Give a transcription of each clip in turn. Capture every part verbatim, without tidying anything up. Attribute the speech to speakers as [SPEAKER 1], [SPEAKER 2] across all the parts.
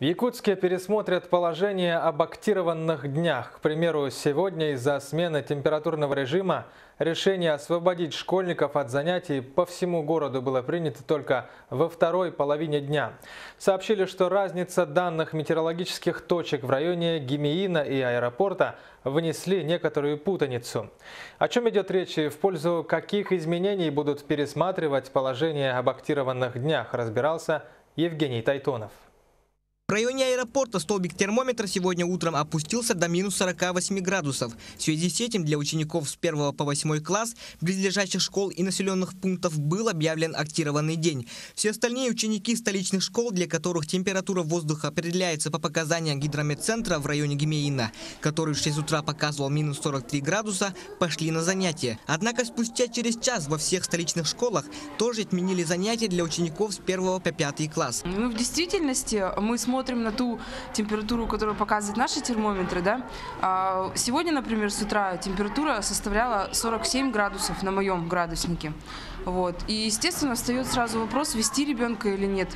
[SPEAKER 1] В Якутске пересмотрят положение об актированных днях. К примеру, сегодня из-за смены температурного режима решение освободить школьников от занятий по всему городу было принято только во второй половине дня. Сообщили, что разница данных метеорологических точек в районе Гемеина и аэропорта внесли некоторую путаницу. О чем идет речь и в пользу каких изменений будут пересматривать положение об актированных днях, разбирался Евгений Тайтонов.
[SPEAKER 2] В районе аэропорта столбик термометра сегодня утром опустился до минус сорока восьми градусов. В связи с этим для учеников с первого по восьмой класс близлежащих школ и населенных пунктов был объявлен актированный день. Все остальные ученики столичных школ, для которых температура воздуха определяется по показаниям гидрометцентра в районе Гемеина, который в шесть утра показывал минус сорок три градуса, пошли на занятия. Однако спустя через час во всех столичных школах тоже отменили занятия для учеников с первого по пятый класс.
[SPEAKER 3] Ну, в действительности мы смотрим Смотрим на ту температуру, которую показывают наши термометры, да. Сегодня, например, с утра температура составляла сорок семь градусов на моем градуснике. Вот. И, естественно, встает сразу вопрос, вести ребенка или нет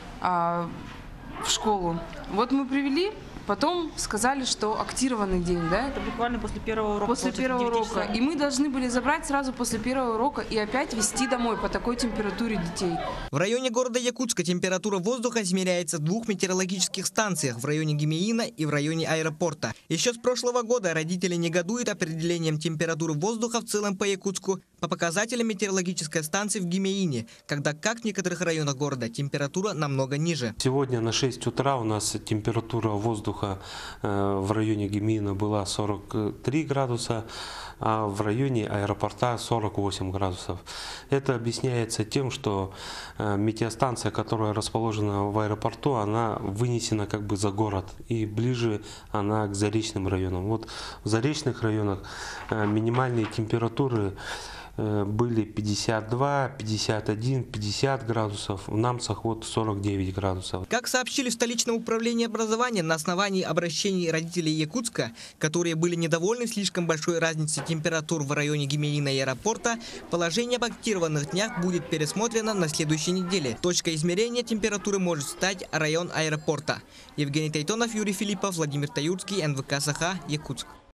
[SPEAKER 3] а, в школу. Вот мы привели, потом сказали, что актированный день, да?
[SPEAKER 4] Это буквально после первого урока.
[SPEAKER 3] После первого урока. И мы должны были забрать сразу после первого урока и опять везти домой по такой температуре детей.
[SPEAKER 2] В районе города Якутска температура воздуха измеряется в двух метеорологических станциях в районе Гемеина и в районе аэропорта. Еще с прошлого года родители негодуют определением температуры воздуха в целом по Якутску по показателям метеорологической станции в Гемеине, когда, как в некоторых районах города, температура намного ниже.
[SPEAKER 5] Сегодня на шесть утра у нас температура воздуха в районе Гемеина была сорок три градуса, а в районе аэропорта сорок восемь градусов. Это объясняется тем, что метеостанция, которая расположена в аэропорту, она вынесена как бы за город и ближе она к заречным районам. Вот в заречных районах минимальные температуры были пятьдесят два, пятьдесят один, пятьдесят градусов, в Намсах вот сорок девять градусов.
[SPEAKER 2] Как сообщили в столичном управлении образования, на основании обращений родителей Якутска, которые были недовольны слишком большой разницей температур в районе Гемеина и аэропорта, положение об актированных днях будет пересмотрено на следующей неделе. Точкой измерения температуры может стать район аэропорта. Евгений Тайтонов, Юрий Филиппов, Владимир Таюрский, эн вэ ка Саха, Якутск.